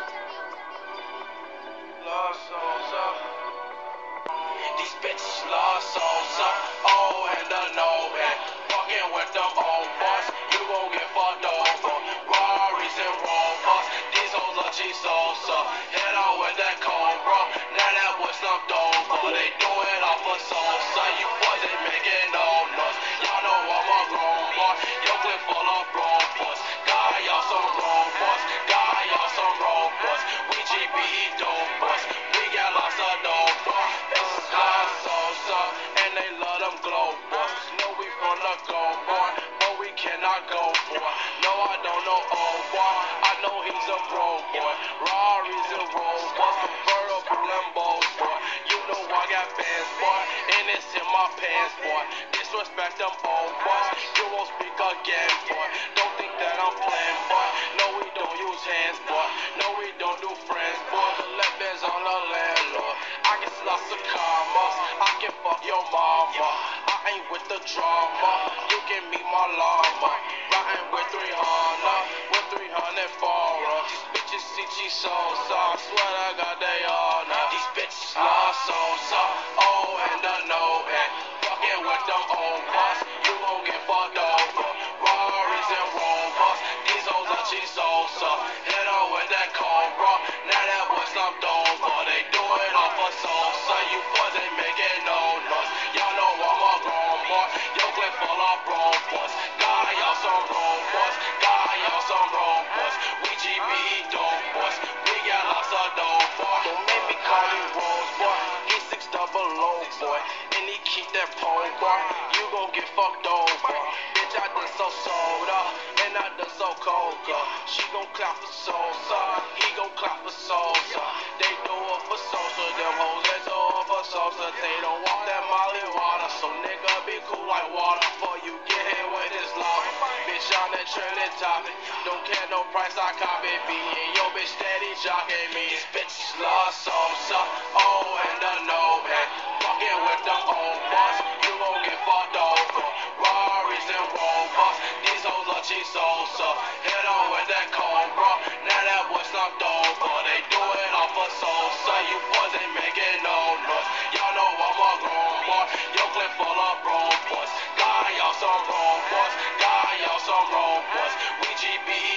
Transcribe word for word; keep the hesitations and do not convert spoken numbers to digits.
Lost souls up. These bitches lost souls up. Oh, and the no man. Fucking with them old boys. You gon' get fucked over. Rarries and Rovers. These hoes are cheap souls up. Hit out with that Cobra. Now that was slumped over. They do it off of soul, son. You boys ain't making no noise. Y'all know I'm a grown boy. Your clip full of broke boys. God, y'all some road boys. God, y'all some road boys. We G B E dope boys. We got lots of dope boys. It's lost souls up. And they love them glow boys. Know we from the go boy. But we cannot go boy. No, I don't know old boy. I know he's a bro boy. Rarries and Rovers. Convertible Lambos boy. You know I got bands boy. And it's in my pants boy. Disrespect them old boys. You won't speak again boy. Don't think that I'm playing boy. No, we don't use hands boy. No, we don't do friends boy. The left is on the landlord. I get lots of karma. I can fuck your mama. I ain't with the drama. You can meet my llama. Riding with three hundred. With three hundred for us. These bitches C G souls. I swear I got they all now. These bitches lost souls. Oh, and the no and fucking with them old boys. You gon' get fucked over. Rarries and Rovers. These hoes are cheap souls. Hit her with that Cobra. Now that was slumped over. They do it off of soul. Son, you boys ain't making no noise. Y'all know I'm a grown boy. Your clip full of broke boys. God, y'all some road boys. God, y'all some road boys. We G B E dope boys. We got lots of dope boy. Don't make me call you Rose boy. He six double O boy. And he keep that pole boy. You gon' get fucked over. Bitch, I done so soda. And I done so coca. She gon' clap for Sosa. He gon' clap for Sosa. They do it for Sosa. Them hoes they do it for Sosa. They don't want that Molly water. So nigga be cool like water. Before you get hit with this lava. Bitch on that trailing topic. Don't care no price I copy. Being yo bitch steady jocking me. These bitches lost Sosa. Oh, and the no man. Fucking with them old boys. You gon' get fucked over. Rarries and Rovers. These hoes are cheap souls. Hit her with that Cobra. Now that was slumped over. They do it off of soul. Son, you boys ain't making no noise. Y'all know I'm a grown boy. Your clip full of broke boys. God, y'all some road boys. God, y'all some road boys. We G B E